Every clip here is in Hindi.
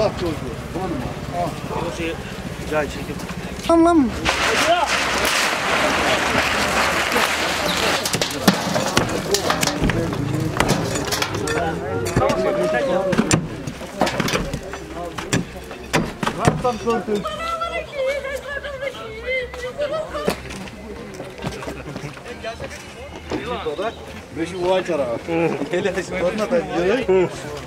Beşi o açara. Hele sonra da yürü.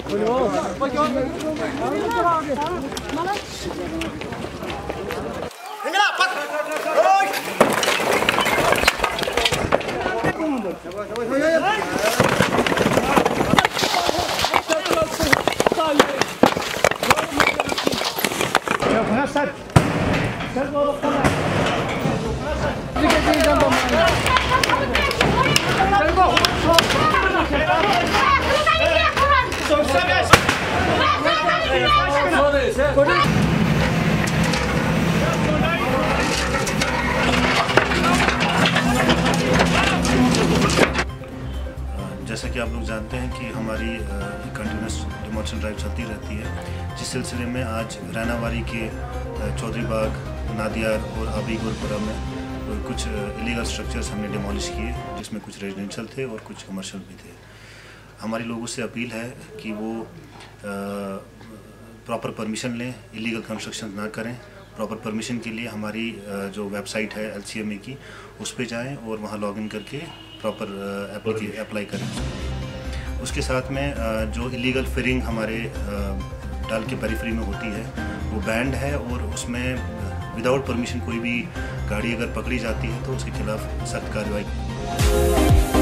जैसा कि आप लोग जानते हैं कि हमारी कंटिन्यूस डिमोलिशन ड्राइव चलती रहती है, जिस सिलसिले में आज रैनावारी के चौधरी बाग, नादियार और आबी गुरपुरा में कुछ इलीगल स्ट्रक्चर्स हमने डिमोलिश किए, जिसमें कुछ रेजिडेंशियल थे और कुछ कमर्शियल भी थे। हमारी लोगों से अपील है कि वो प्रॉपर परमिशन लें, इलीगल कंस्ट्रक्शन ना करें। प्रॉपर परमिशन के लिए हमारी जो वेबसाइट है LCMA की, उस पर जाएं और वहाँ लॉगिन करके प्रॉपर अप्लाई करें। उसके साथ में जो इलीगल फिरिंग हमारे डाल के पेरिफेरी में होती है वो बैंड है, और उसमें विदाउट परमिशन कोई भी गाड़ी अगर पकड़ी जाती है तो उसके खिलाफ सख्त कार्रवाई।